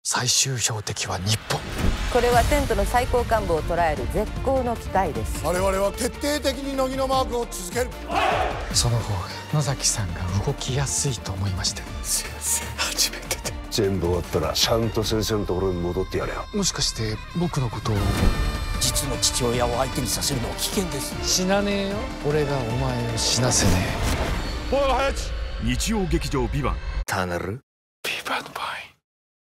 最終標的は日本。 これはテントの最高幹部を捉える絶好の機会です。 我々は徹底的に乃木のマークを続ける。 その方が野崎さんが動きやすいと思いまして。 先生初めてで。 全部終わったらちゃんと先生のところに戻ってやれよ。 もしかして僕のことを。 実の父親を相手にさせるのは危険です。 死なねえよ。俺がお前を死なせねえ。 日曜劇場「ビバン」 ターナルビバの場合